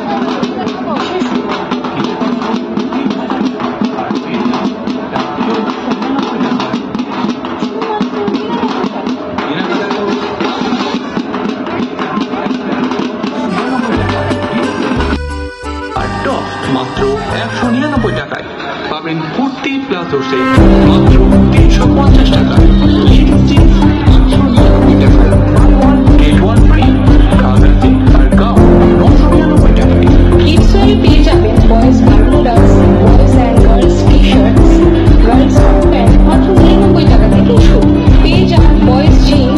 মাত্র 199 টাকায় পাবেন কুর্তি প্লাস দোষে মাত্র 350 টাকায়, লিপস্টিক মাত্র 99 টাকায়, get one free, travel kit আর গাউন 999 টাকায়। কিডস ওয়ারে পেয়ে যাবেন boys bermudas, boys and girls T shirts, girls hot pant মাত্র 99 টাকা থেকে শুরু। পেয়ে যান বয়েজ জিন্স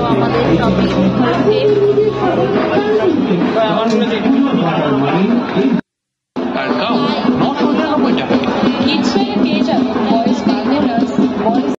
আমাদের